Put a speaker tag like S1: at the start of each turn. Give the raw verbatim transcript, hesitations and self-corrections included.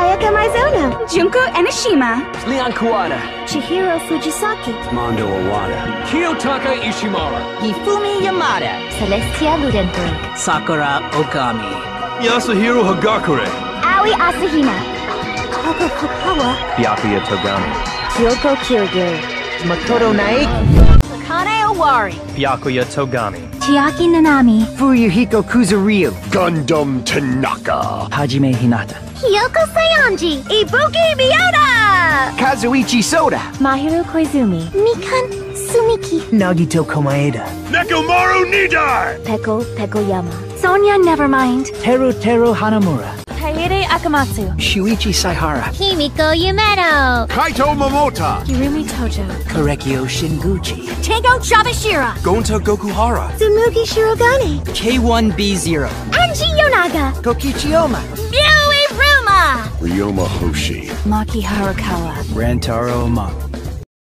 S1: Sayaka Mizuno,
S2: Junko Enoshima,
S3: Leon Kawada,
S1: Chihiro Fujisaki,
S3: Mondo Owada,
S4: Kiyotaka Ishimura,
S5: Hifumi Yamada,
S1: Celestia Ludenberg,
S3: Sakura Okami,
S4: Yasuhiro Hagakure,
S1: Aoi Asahina, Koko Kokawa,
S4: Byakuya Togami,
S1: Kyoko Kirigiri,
S5: Makoto Naeki,
S1: Kane Owari,
S4: Byakuya Togami,
S1: Chiaki Nanami,
S5: Fuyuhiko Kuzuryu,
S6: Gundam Tanaka,
S3: Hajime Hinata,
S1: Kyoko Sayanji, Ibuki Miyota,
S5: Kazuichi Soda,
S1: Mahiro Koizumi, Mikan Sumiki,
S5: Nagito Komaeda,
S6: Nekomaru Nidar,
S1: Peko Pekoyama, Sonia Nevermind,
S5: Teru Teru Hanamura,
S1: Kaede Akamatsu,
S5: Shuichi Saihara,
S1: Himiko Yumeto,
S6: Kaito Momota,
S1: Hirumi Tojo,
S5: Korekio Shinguchi,
S1: Tango Chabashira,
S4: Gonta Gokuhara,
S1: Tsumugi Shirogane,
S5: K one B zero,
S1: Anji Yonaga,
S5: Kokichioma,
S1: Ryui Ruma,
S6: Ryoma Hoshi,
S1: Maki Harukawa,
S3: Rantaro Among.